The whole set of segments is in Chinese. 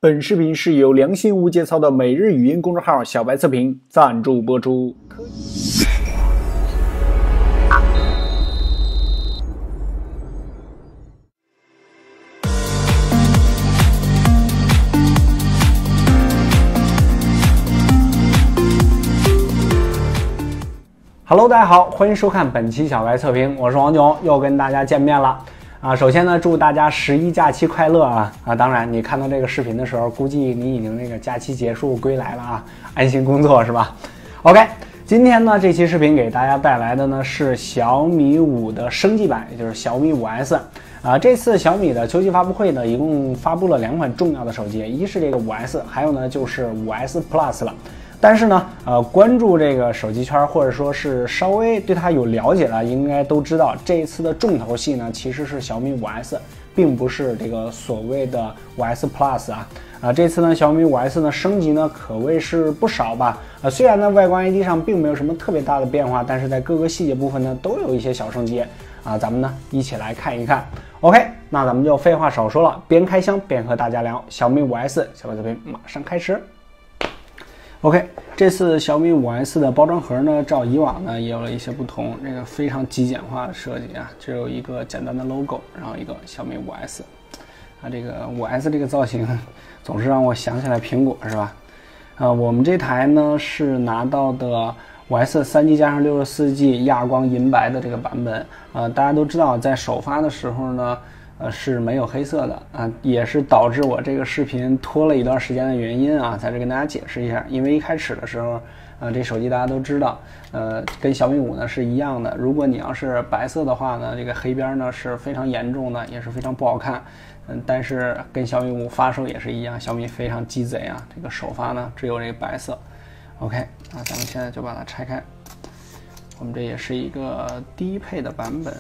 本视频是由良心无节操的每日语音公众号小白测评赞助播出。Hello， 大家好，欢迎收看本期小白测评，我是王炯，又跟大家见面了。首先呢，祝大家11假期快乐啊！当然，你看到这个视频的时候，估计你已经那个假期结束归来了啊，安心工作是吧 ？OK， 今天呢，这期视频给大家带来的呢是小米5的升级版，也就是小米5S。这次小米的秋季发布会呢，一共发布了2款重要的手机，一是这个5S，还有呢就是5S Plus 了。但是呢，关注这个手机圈或者说是稍微对它有了解的，应该都知道这一次的重头戏呢，其实是小米5S，并不是这个所谓的5S Plus 啊。这次呢，小米5S呢升级呢可谓是不少吧。虽然呢外观 ID 上并没有什么特别大的变化，但是在各个细节部分呢都有一些小升级啊。咱们呢一起来看一看。OK， 那咱们就废话少说了，边开箱边和大家聊小米5S。小白测评马上开始。OK， 这次小米5S 的包装盒呢，照以往呢也有了一些不同，这个非常极简化的设计啊，只有一个简单的 logo， 然后一个小米5S。这个5S 这个造型总是让我想起来苹果是吧？我们这台呢是拿到的5S 3G 加上 64G 亚光银白的这个版本。大家都知道，在首发的时候呢，是没有黑色的也是导致我这个视频拖了一段时间的原因啊，在这跟大家解释一下。因为一开始的时候，这手机大家都知道，跟小米5呢是一样的。如果你要是白色的话呢，这个黑边呢是非常严重的，也是非常不好看。但是跟小米5发售也是一样，小米非常鸡贼啊，这个首发呢只有这个白色。OK， 那咱们现在就把它拆开。我们这也是一个低配的版本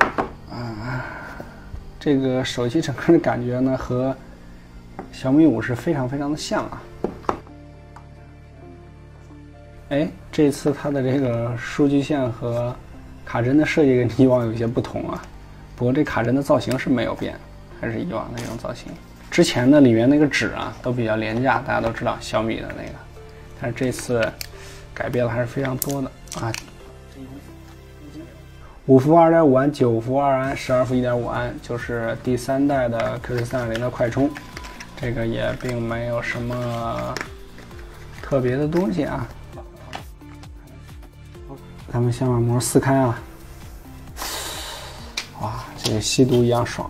这个手机整个的感觉呢和小米5是非常的像啊。这次它的这个数据线和卡针的设计跟以往有一些不同啊，不过这卡针的造型是没有变，还是以往的那种造型。之前的里面那个纸啊都比较廉价，大家都知道小米的那个，但是这次改变了还是非常多的啊。5伏 2.5 安、9伏2安、12伏 1.5 安，就是第3代的 Q4 3.0的快充，这个也并没有什么特别的东西啊。咱们先把膜撕开啊，哇，这个吸毒一样爽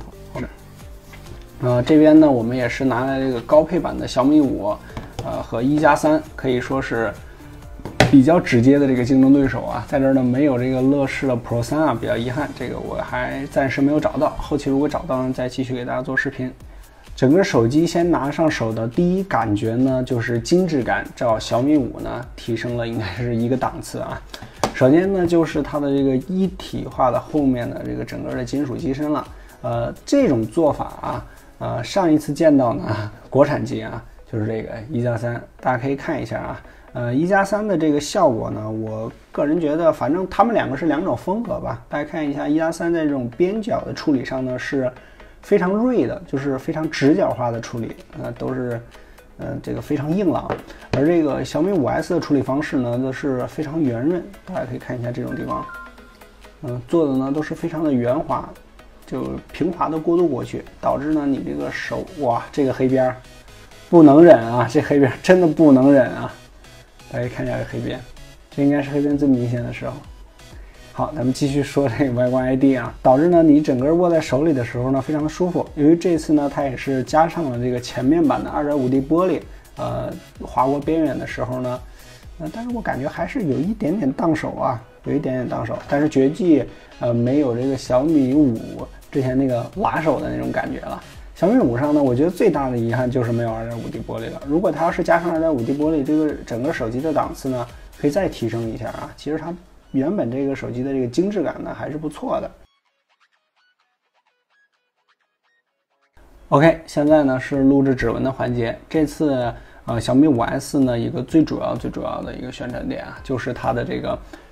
啊！这边呢，我们也是拿来这个高配版的小米5，和1+3，可以说是比较直接的这个竞争对手啊。在这儿呢没有这个乐视的 Pro 3啊，比较遗憾，这个我还暂时没有找到，后期如果找到呢再继续给大家做视频。整个手机先拿上手的第一感觉呢就是精致感，照小米5呢提升了应该是一个档次啊。首先呢就是它的这个一体化的后面的这个整个的金属机身了，这种做法啊，上一次见到呢国产机啊就是这个1+3，大家可以看一下啊。1+3的这个效果呢，我个人觉得，反正他们两个是2种风格吧。大家看一下1+3在这种边角的处理上呢是非常锐的，就是非常直角化的处理，都是这个非常硬朗。而这个小米5S 的处理方式呢，都是非常圆润。大家可以看一下这种地方，做的呢都是非常的圆滑，就平滑的过渡过去，导致呢你这个手，哇，这个黑边不能忍啊，这黑边真的不能忍啊。大家看一下这黑边，这应该是黑边最明显的时候。好，咱们继续说这个外观 ID 啊，导致呢你整个握在手里的时候呢非常的舒服。由于这次呢它也是加上了这个前面版的 2.5D 玻璃，划过边缘的时候呢，但是我感觉还是有一点点当手啊，有一点点当手。但是绝技没有这个小米5之前那个拉手的那种感觉了。小米5上呢，我觉得最大的遗憾就是没有 2.5D 玻璃了。如果它要是加上 2.5D 玻璃，这个整个手机的档次呢，可以再提升一下啊。其实它原本这个手机的这个精致感呢，还是不错的。OK， 现在呢是录制指纹的环节。这次小米5S呢一个最主要的一个宣传点啊，就是它的这个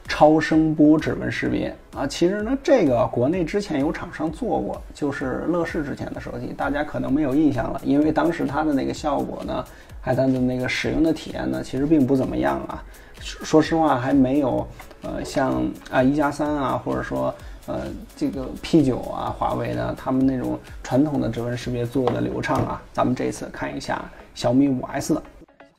超声波指纹识别啊。其实呢，这个国内之前有厂商做过，就是乐视之前的手机，大家可能没有印象了，因为当时它的那个效果呢，还它的那个使用的体验呢，其实并不怎么样啊。说实话，还没有像1+3啊，或者说这个 P9啊，华为的他们那种传统的指纹识别做的流畅啊。咱们这次看一下小米5S 的。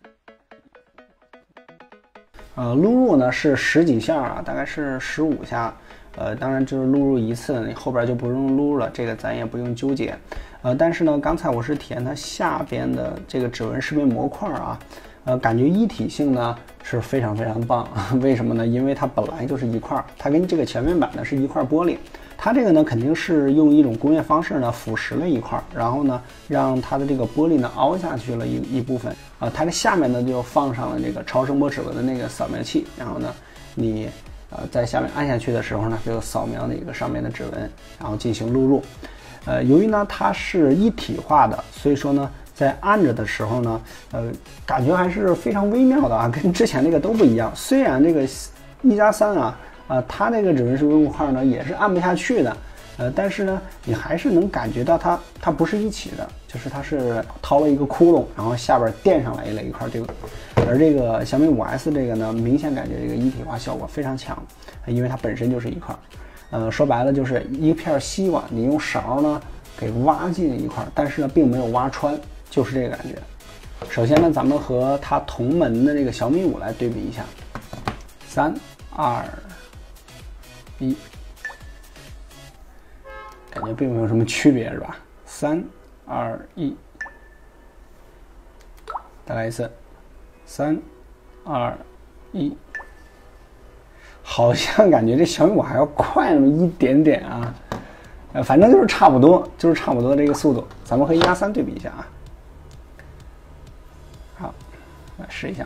录入呢是10几下啊，大概是15下，当然就是录入一次，你后边就不用录了，这个咱也不用纠结。但是呢，刚才我是体验它下边的这个指纹识别模块啊，感觉一体性呢是非常非常棒。为什么呢？因为它本来就是一块，它跟这个前面版呢是一块玻璃，它这个呢肯定是用一种工业方式呢腐蚀了一块，然后呢让它的这个玻璃呢凹下去了一部分啊，它的下面呢就放上了这个超声波指纹的那个扫描器，然后呢你在下面按下去的时候呢就扫描那个上面的指纹，然后进行录入。由于呢它是一体化的，所以说呢在按着的时候呢，感觉还是非常微妙的啊，跟之前那个都不一样。虽然这个1+3啊，它那个指纹识别模块呢也是按不下去的，但是呢，你还是能感觉到它不是一起的，就是它是掏了一个窟窿，然后下边垫上来了一块这个。而这个小米5S 这个呢，明显感觉这个一体化效果非常强，因为它本身就是一块。说白了就是一片锡网，你用勺呢给挖进一块，但是呢并没有挖穿，就是这个感觉。首先呢，咱们和它同门的这个小米5来对比一下，3、2、1，感觉并没有什么区别，是吧？3、2、1，再来一次，3、2、1。好像感觉这小米5还要快那么一点点啊，反正就是差不多，这个速度。咱们和1+3对比一下啊。好，来试一下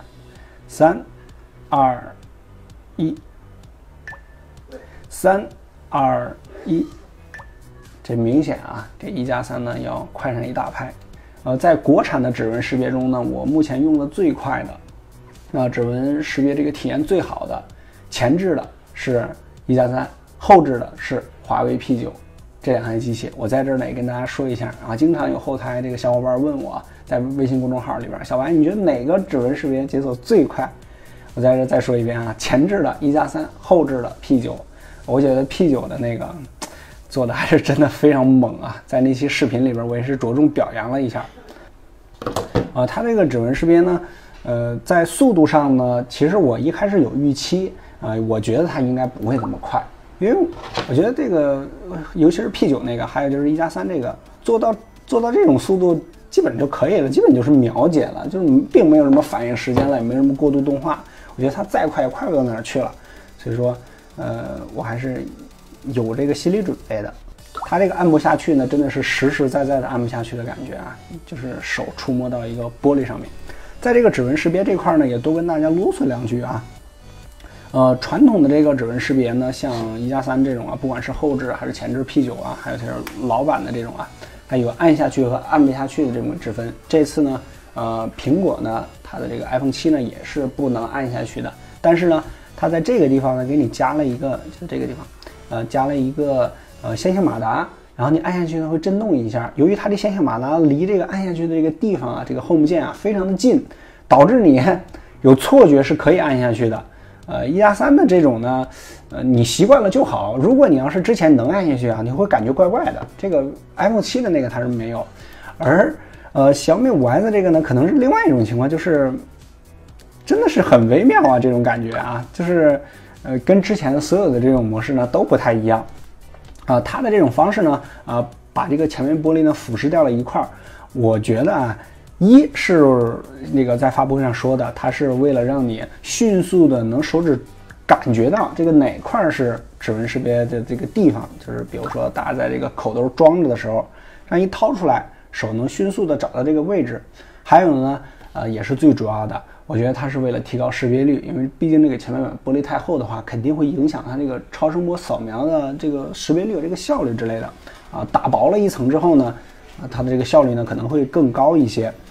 ，3、2、1，3、2、1，这明显啊，这1+3呢要快上一大拍。在国产的指纹识别中呢，我目前用的最快的，指纹识别这个体验最好的。前置的是1+3，后置的是华为 P9，这两台机器，我在这儿呢也跟大家说一下啊。经常有后台这个小伙伴问我，在微信公众号里边，小白你觉得哪个指纹识别解锁最快？我在这再说一遍啊，前置的1+3，后置的 P9，我觉得 P9的那个做的还是真的非常猛啊，在那期视频里边我也是着重表扬了一下。它这个指纹识别呢，在速度上呢，其实我一开始有预期。我觉得它应该不会这么快，因为我觉得这个，尤其是 P9 那个，还有就是1+3这个，做到这种速度基本就可以了，基本就是秒解了，就是并没有什么反应时间了，也没什么过度动画。我觉得它再快也快不到哪儿去了，所以说，我还是有这个心理准备的。它这个按不下去呢，真的是实实在在的按不下去的感觉啊，就是手触摸到一个玻璃上面。在这个指纹识别这块呢，也多跟大家啰嗦两句啊。传统的这个指纹识别呢，像1+3这种啊，不管是后置还是前置 P9 啊，还有就是老版的这种啊，它有按下去和按不下去的这种之分。这次呢，苹果呢，它的这个 iPhone 7呢也是不能按下去的，但是呢，它在这个地方呢给你加了一个，就这个地方，加了一个线性马达，然后你按下去呢会震动一下。由于它的线性马达离这个按下去的这个地方啊，这个 Home 键啊非常的近，导致你有错觉是可以按下去的。1+3的这种呢，你习惯了就好。如果你要是之前能按下去啊，你会感觉怪怪的。这个 iPhone 7的那个它是没有，而小米5S 这个呢，可能是另外一种情况，就是真的是很微妙啊，这种感觉啊，就是跟之前的所有的这种模式呢都不太一样啊。它的这种方式呢，把这个前面玻璃呢腐蚀掉了一块，我觉得啊。一是那个在发布会上说的，它是为了让你迅速的能手指感觉到这个哪块是指纹识别的这个地方，就是比如说大家在这个口兜装着的时候，让一掏出来，手能迅速的找到这个位置。还有呢，也是最主要的，我觉得它是为了提高识别率，因为毕竟这个前面板玻璃太厚的话，肯定会影响它这个超声波扫描的这个识别率、这个效率之类的啊。打薄了一层之后呢，它的这个效率呢可能会更高一些。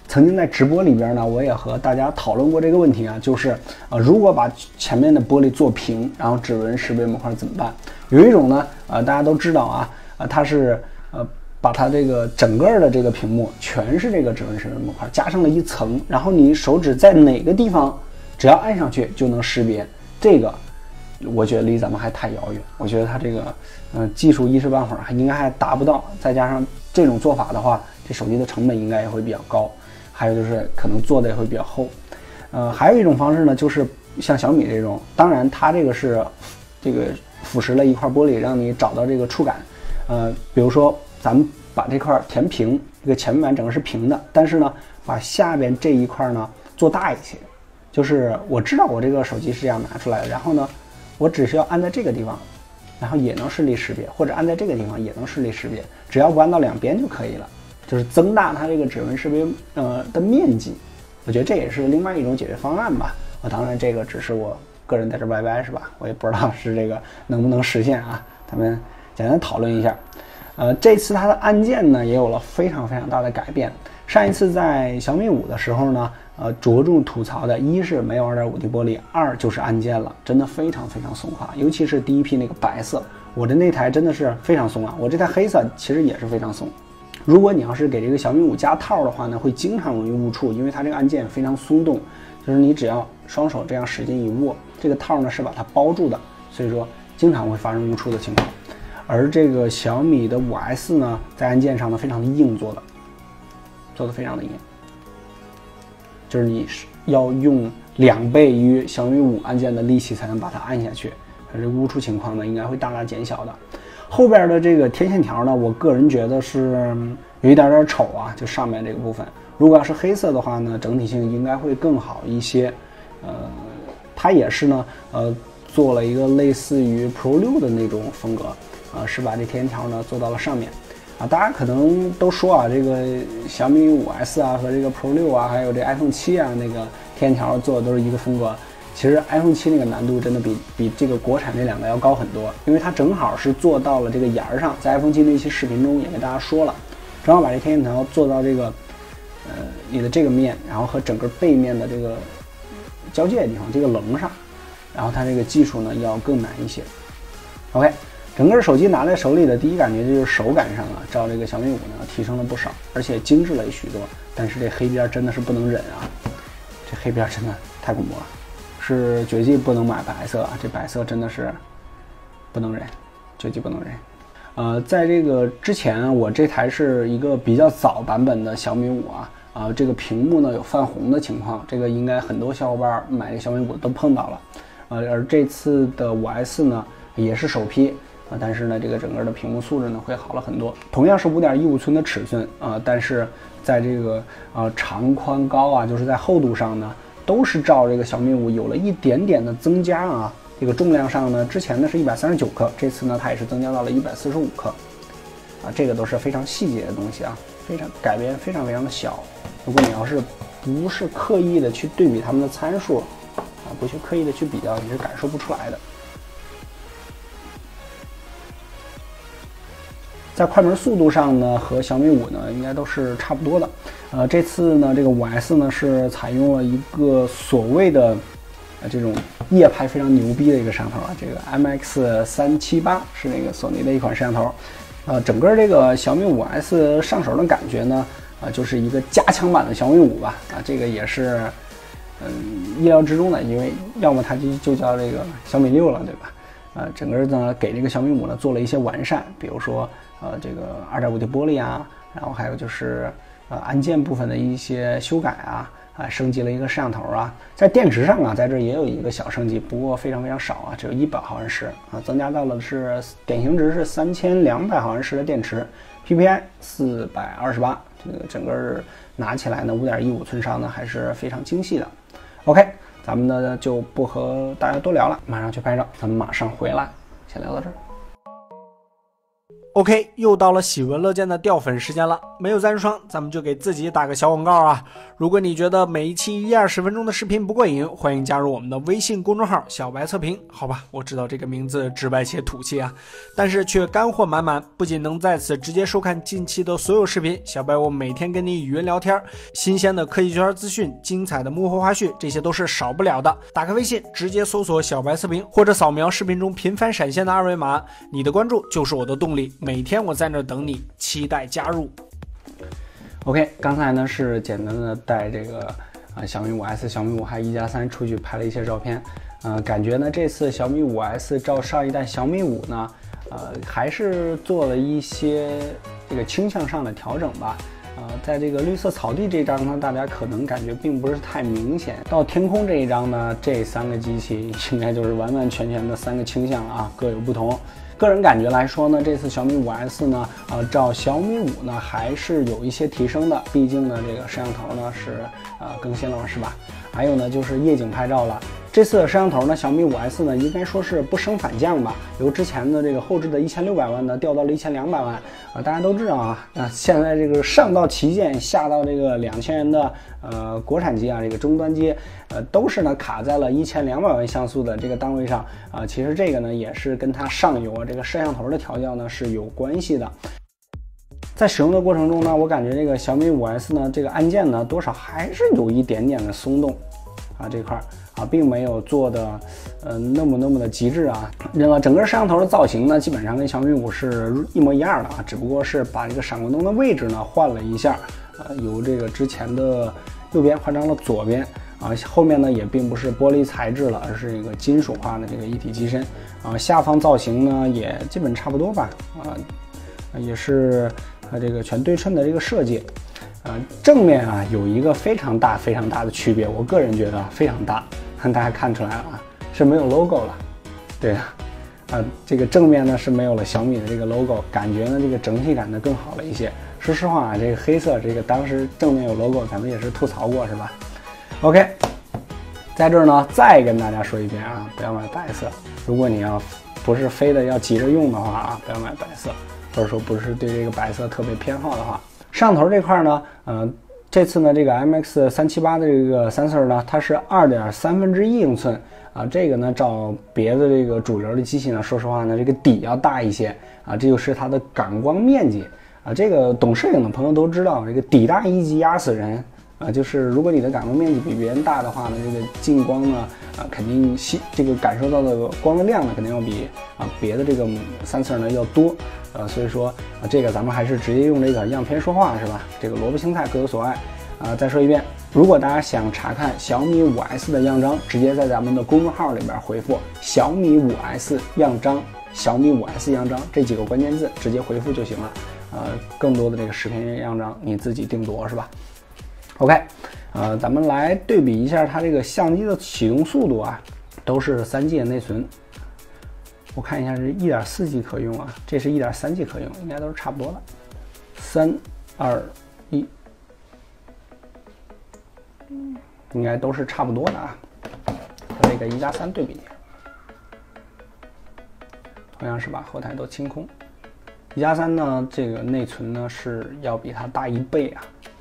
曾经在直播里边呢，我也和大家讨论过这个问题啊，就是如果把前面的玻璃做平，然后指纹识别模块怎么办？有一种呢，大家都知道啊，它是把它这个整个的这个屏幕全是这个指纹识别模块，加上了一层，然后你手指在哪个地方，只要按上去就能识别。这个我觉得离咱们还太遥远，我觉得它这个技术一时半会儿应该还达不到，再加上这种做法的话，这手机的成本应该也会比较高，还有就是可能做的也会比较厚。还有一种方式呢，就是像小米这种，当然它这个是这个腐蚀了一块玻璃，让你找到这个触感。比如说咱们把这块填平，这个前面板整个是平的，但是呢，把下边这一块呢做大一些，就是我知道我这个手机是这样拿出来的，然后呢，我只需要按在这个地方，然后也能视力识别，或者按在这个地方也能视力识别，只要不按到两边就可以了，就是增大它这个指纹识别的面积。我觉得这也是另外一种解决方案吧。当然这个只是我个人在这歪歪是吧？我也不知道是这个能不能实现啊，咱们简单讨论一下。这次它的按键呢也有了非常非常大的改变。上一次在小米5的时候呢，着重吐槽的一是没有 2.5D 玻璃，二就是按键了，真的非常非常松垮，尤其是第一批那个白色，我的那台真的是非常松啊，我这台黑色其实也是非常松。如果你要是给这个小米5加套的话呢，会经常容易误触，因为它这个按键非常松动，就是你只要双手这样使劲一握，这个套呢是把它包住的，所以说经常会发生误触的情况。而这个小米的5S 呢，在按键上呢非常的硬做的非常的硬，就是你要用2倍于小米5按键的力气才能把它按下去，它这误触情况呢应该会大大减小的。后边的这个天线条呢，我个人觉得是有一点丑啊，就上面这个部分，如果要是黑色的话呢，整体性应该会更好一些。它也是呢，做了一个类似于 Pro 6的那种风格。是把这天线条呢做到了上面，大家可能都说啊，这个小米5S 啊和这个 Pro 6啊，还有这 iPhone 7啊，那个天线条做的都是一个风格。其实 iPhone 7那个难度真的比这个国产这两个要高很多，因为它正好是做到了这个沿儿上，在 iPhone 7的一期视频中也跟大家说了，正好把这天线条做到这个你的这个面，然后和整个背面的这个交界的地方，这个棱上，然后它这个技术呢要更难一些。OK。整个手机拿在手里的第一感觉就是手感上啊，照这个小米5呢提升了不少，而且精致了许多。但是这黑边真的是不能忍啊，这黑边真的太恐怖了，是绝技不能买白色啊，这白色真的是不能忍，绝技不能忍。在这个之前，我这台是一个比较早版本的小米5啊，这个屏幕呢有泛红的情况，这个应该很多小伙伴买这小米5都碰到了。而这次的5S 呢也是首批。但是呢，这个整个的屏幕素质呢会好了很多。同样是5.15寸的尺寸但是在这个长宽高啊，就是在厚度上呢，都是照这个小米5有了一点点的增加啊。这个重量上呢，之前呢是139克，这次呢它也是增加到了145克这个都是非常细节的东西啊，非常改变非常非常的小。如果你要是不是刻意的去对比它们的参数不去刻意的去比较，你是感受不出来的。在快门速度上呢，和小米5呢应该都是差不多的。这次呢，这个5S 呢是采用了一个所谓的这种夜拍非常牛逼的一个摄像头啊，这个 MX378是那个索尼的一款摄像头。整个这个小米5S 上手的感觉呢，就是一个加强版的小米5吧。这个也是意料之中的，因为要么它就叫这个小米6了，对吧？整个呢给这个小米5呢做了一些完善，比如说这个 2.5D 玻璃啊，然后还有就是按键部分的一些修改升级了一个摄像头在电池上在这也有一个小升级，不过非常非常少只有100毫安时增加到了是典型值是3200毫安时的电池 ，PPI 428，这个整个拿起来呢5.15寸上呢还是非常精细的。OK， 咱们呢就不和大家多聊了，马上去拍照，咱们马上回来，先聊到这儿。 OK， 又到了喜闻乐见的掉粉时间了。没有赞助商，咱们就给自己打个小广告啊！如果你觉得每一期10-20分钟的视频不过瘾，欢迎加入我们的微信公众号“小白测评”。好吧，我知道这个名字直白且土气啊，但是却干货满满。不仅能在此直接收看近期的所有视频，小白我每天跟你语音聊天，新鲜的科技圈资讯、精彩的幕后花絮，这些都是少不了的。打开微信，直接搜索“小白测评”，或者扫描视频中频繁闪现的二维码，你的关注就是我的动力。每天我在那等你，期待加入。OK， 刚才呢是简单的带这个小米 5S、小米5还1+3出去拍了一些照片，感觉呢这次小米 5S 照上一代小米5呢，还是做了一些这个倾向上的调整吧。在这个绿色草地这张呢，大家可能感觉并不是太明显。到天空这一张呢，这3个机器应该就是完完全全的3个倾向了啊，各有不同。个人感觉来说呢，这次小米 5S 呢，照小米5呢还是有一些提升的，毕竟呢这个摄像头呢是更新了是吧？还有呢就是夜景拍照了。这次的摄像头呢，小米 5S 呢应该说是不升反降吧，由之前的这个后置的1600万呢掉到了1200万啊，大家都知道啊，现在这个上到旗舰，下到这个2000元的国产机啊，这个终端机都是呢卡在了1200万像素的这个单位上啊，其实这个呢也是跟它上游啊这个摄像头的调教呢是有关系的。在使用的过程中呢，我感觉这个小米 5S 呢这个按键呢多少还是有一点点的松动啊，这块并没有做的那么的极致啊。整个摄像头的造型呢，基本上跟小米5是一模一样的啊，只不过是把这个闪光灯的位置呢换了一下，由这个之前的右边换成了左边啊，后面呢也并不是玻璃材质了，而是一个金属化的这个一体机身啊。下方造型呢也基本差不多吧也是这个全对称的这个设计。正面有一个非常大的区别，我个人觉得非常大，大家看出来了啊，是没有 logo 了。对这个正面呢是没有了小米的这个 logo， 感觉呢这个整体感呢更好了一些。说实话这个黑色这个当时正面有 logo， 咱们也是吐槽过是吧 ？OK， 在这儿呢再跟大家说一遍啊，不要买白色。如果你要不是非得要急着用的话不要买白色，或者说不是对这个白色特别偏好的话。摄像头这块呢，这次呢这个 MX378的这个sensor呢，它是2.1/3英寸啊，这个呢照别的这个主流的机器呢，说实话呢这个底要大一些啊，这就是它的感光面积啊。这个懂摄影的朋友都知道，这个底大一级压死人啊，就是如果你的感光面积比别人大的话呢，这个进光呢肯定这个感受到的光的量呢肯定要比别的这个sensor呢要多。所以说这个咱们还是直接用这个样片说话是吧？这个萝卜青菜各有所爱再说一遍，如果大家想查看小米 5S 的样张，直接在咱们的公众号里边回复小米 5S 样张、小米 5S 样张这几个关键字，直接回复就行了。更多的这个视频样张你自己定夺是吧 ？OK， 咱们来对比一下它这个相机的启动速度都是3G 的内存。我看一下是 1.4G 可用这是 1.3G 可用，应该都是差不多的。3、2、1，应该都是差不多的和这个1+3对比一下，同样是把后台都清空。1+3呢，这个内存呢是要比它大1倍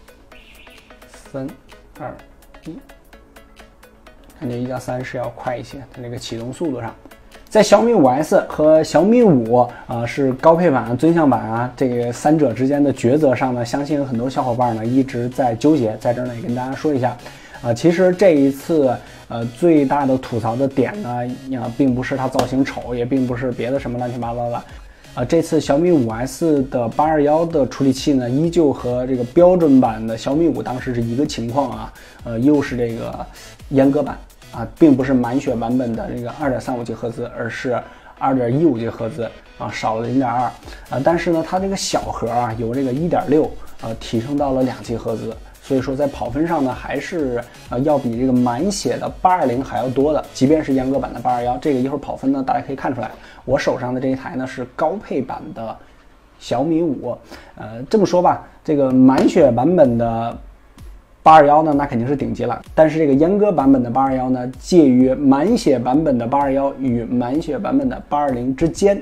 3、2、1，感觉1+3是要快一些，它这个启动速度上。在小米 5S 和小米5是高配版、尊享版这个3者之间的抉择上呢，相信有很多小伙伴呢一直在纠结，在这儿呢也跟大家说一下其实这一次最大的吐槽的点呢并不是它造型丑，也并不是别的什么乱七八糟的这次小米 5S 的821的处理器呢，依旧和这个标准版的小米5当时是一个情况又是这个阉割版并不是满血版本的这个 2.35G 赫兹，而是 2.15G 赫兹少了 0.2但是呢它这个小核由这个 1.6提升到了2G 赫兹，所以说在跑分上呢还是要比这个满血的820还要多的，即便是阉割版的821，这个一会儿跑分呢大家可以看出来，我手上的这一台呢是高配版的小米5这么说吧，这个满血版本的821呢，那肯定是顶级了。但是这个阉割版本的821呢，介于满血版本的821与满血版本的820之间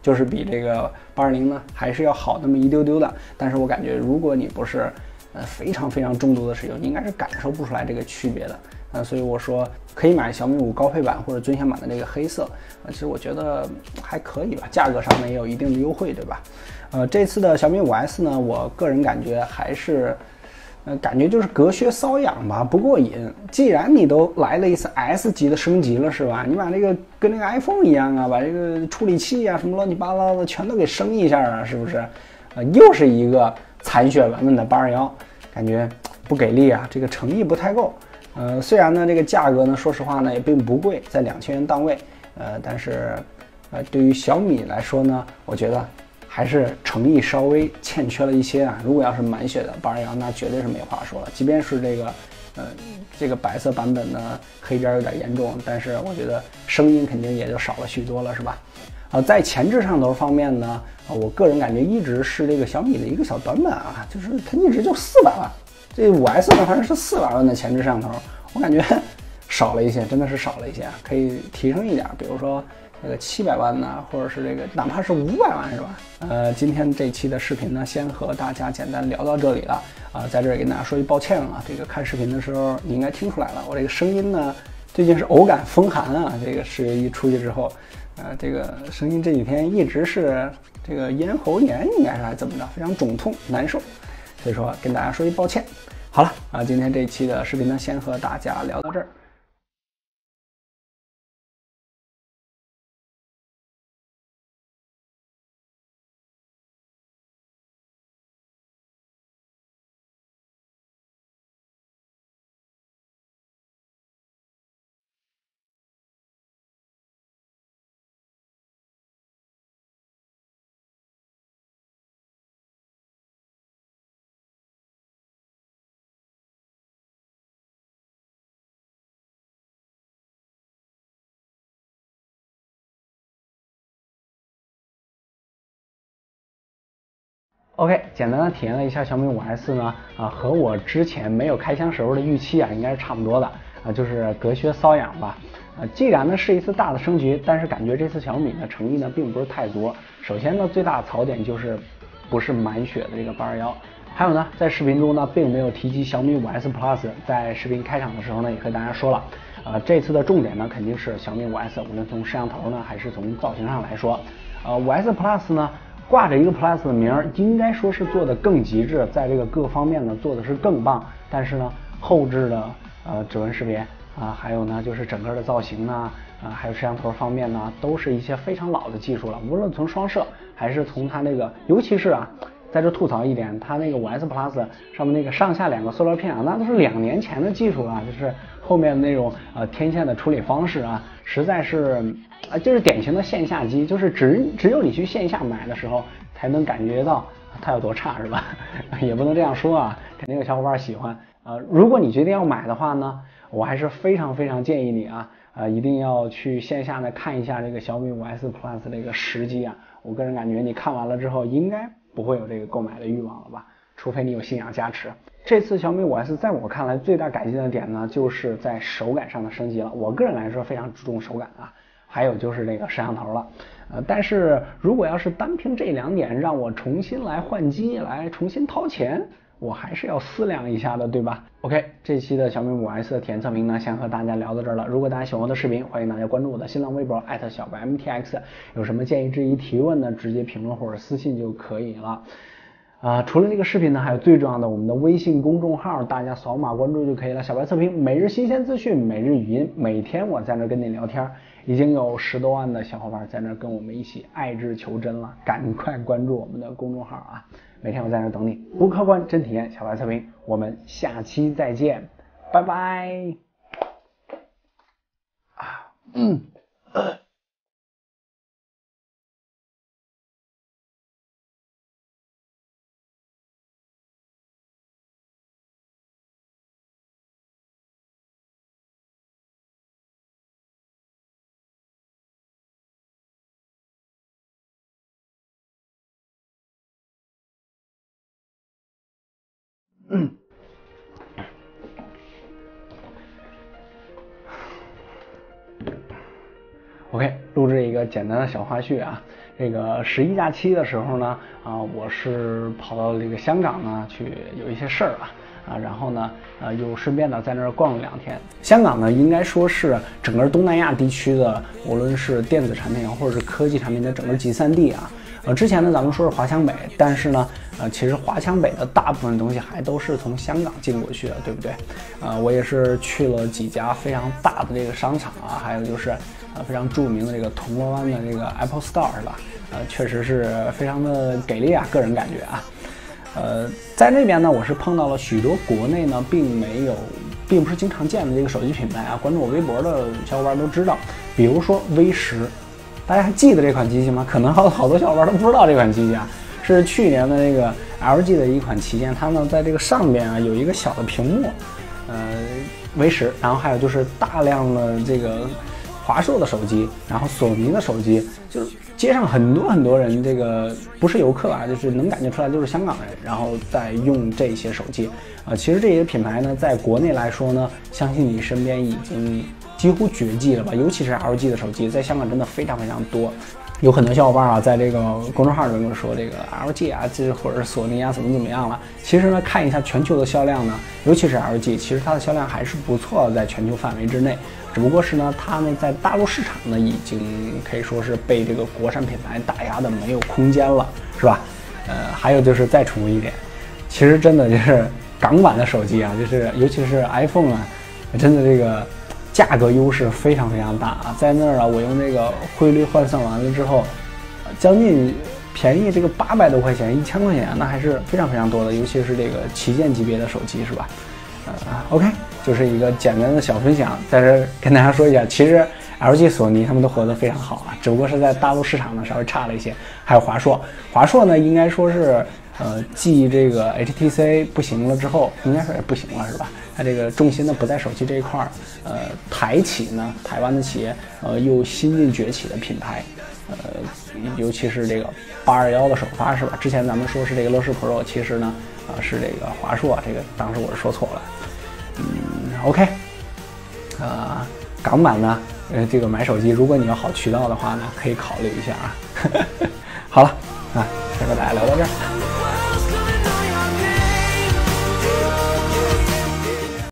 就是比这个820呢还是要好那么一丢丢的。但是我感觉如果你不是非常非常重度的使用，你应该是感受不出来这个区别的。所以我说可以买小米5高配版或者尊享版的这个黑色，其实我觉得还可以吧，价格上面也有一定的优惠，对吧？这次的小米5S 呢，我个人感觉还是。感觉就是隔靴搔痒吧，不过瘾。既然你都来了一次 S 级的升级了，是吧？你把这个跟那个 iPhone 一样啊，把这个处理器啊什么乱七八糟的全都给升一下啊，是不是？又是一个残血版本的821，感觉不给力啊，这个诚意不太够。虽然呢这个价格呢，说实话呢也并不贵，在2000元档位，但是对于小米来说呢，我觉得。还是诚意稍微欠缺了一些啊！如果要是满血的821，那绝对是没话说了。即便是这个白色版本呢，黑边有点严重，但是我觉得声音肯定也就少了许多了，是吧？在前置摄像头方面呢，我个人感觉一直是这个小米的一个小短板啊，就是它一直就400万，这5S 呢反正是400万的前置摄像头，我感觉少了一些，真的是少了一些啊，可以提升一点，比如说。这个700万呢，或者是这个哪怕是500万，是吧？今天这期的视频呢，先和大家简单聊到这里了啊，在这里跟大家说一抱歉啊，这个看视频的时候你应该听出来了，我这个声音呢最近是偶感风寒啊，这个是一出去之后，这个声音这几天一直是这个咽喉炎，应该是还怎么着，非常肿痛难受，所以说跟大家说一抱歉。好了啊，今天这一期的视频呢，先和大家聊到这儿。OK， 简单的体验了一下小米5S 呢，和我之前没有开箱时候的预期啊，应该是差不多的就是隔靴搔痒吧。既然呢是一次大的升级，但是感觉这次小米的诚意呢并不是太足。首先呢，最大的槽点就是不是满血的这个821，还有呢，在视频中呢并没有提及小米5S Plus。在视频开场的时候呢，也和大家说了，这次的重点呢肯定是小米5S，无论从摄像头呢还是从造型上来说，5S Plus 呢。挂着一个 Plus 的名儿，应该说是做的更极致，在这个各方面呢做的是更棒。但是呢，后置的指纹识别还有呢就是整个的造型呢还有摄像头方面呢，都是一些非常老的技术了。无论从双摄还是从它那个，尤其是在这吐槽一点，它那个5S Plus 上面那个上下2个塑料片那都是2年前的技术了，就是后面那种天线的处理方式实在是就是典型的线下机，就是只有你去线下买的时候才能感觉到它有多差，是吧？也不能这样说肯定有小伙伴喜欢如果你决定要买的话呢，我还是非常非常建议你一定要去线下呢看一下这个小米5S Plus 这个实机我个人感觉你看完了之后应该不会有这个购买的欲望了吧，除非你有信仰加持。这次小米5S在我看来最大改进的点呢，就是在手感上的升级了。我个人来说非常注重手感还有就是这个摄像头了但是如果要是单凭这2点让我重新来换机来重新掏钱，我还是要思量一下的，对吧？ OK， 这期的小米5S 的体验测评呢，先和大家聊到这儿了。如果大家喜欢我的视频，欢迎大家关注我的新浪微博小白 MTX， 有什么建议质疑提问呢，直接评论或者私信就可以了除了这个视频呢，还有最重要的我们的微信公众号，大家扫码关注就可以了。小白测评，每日新鲜资讯，每日语音，每天我在那跟你聊天，已经有10多万的小伙伴在那跟我们一起爱智求真了，赶快关注我们的公众号每天我在那等你，不客观真体验，小白测评，我们下期再见，拜拜。OK， 录制一个简单的小花絮这个11假期的时候呢，我是跑到这个香港呢去有一些事儿然后呢，又顺便呢在那儿逛了2天。香港呢，应该说是整个东南亚地区的，无论是电子产品或者是科技产品的整个集散地之前呢咱们说是华强北，但是呢，其实华强北的大部分东西还都是从香港进过去的，对不对？我也是去了几家非常大的这个商场还有就是非常著名的这个铜锣湾的这个 Apple Store 是吧？确实是非常的给力个人感觉在那边呢，我是碰到了许多国内呢并不是经常见的这个手机品牌关注我微博的小伙伴都知道，比如说 V10，大家还记得这款机器吗？可能好多小伙伴都不知道这款机器是去年的这个 LG 的一款旗舰，它呢在这个上边有一个小的屏幕，V10，然后还有就是大量的这个华硕的手机，然后索尼的手机，就是街上很多人，这个不是游客就是能感觉出来就是香港人，然后在用这些手机其实这些品牌呢，在国内来说呢，相信你身边已经几乎绝迹了吧？尤其是 LG 的手机，在香港真的非常多。有很多小伙伴在这个公众号里面说这个 LG这或者是索尼怎么样了。其实呢，看一下全球的销量呢，尤其是 LG， 其实它的销量还是不错的，在全球范围之内。只不过是呢，它呢在大陆市场呢已经可以说是被这个国产品牌打压的没有空间了，是吧？还有就是再重复一点，其实真的就是港版的手机就是尤其是 iPhone 真的这个价格优势非常大在那儿我用这个汇率换算完了之后，将近便宜这个800多块钱，1000块钱，那还是非常多的，尤其是这个旗舰级别的手机，是吧？OK， 就是一个简单的小分享，但是跟大家说一下，其实 LG、索尼他们都活得非常好只不过是在大陆市场呢稍微差了一些。还有华硕呢，应该说是继这个 HTC 不行了之后，应该说也不行了，是吧？它这个重心呢不在手机这一块台湾的企业又新晋崛起的品牌，尤其是这个821的首发，是吧？之前咱们说是这个乐视 Pro， 其实呢是这个华硕，这个当时我是说错了。OK， 港版呢，这个买手机，如果你有好渠道的话呢，可以考虑一下好了，这个大家聊到这儿。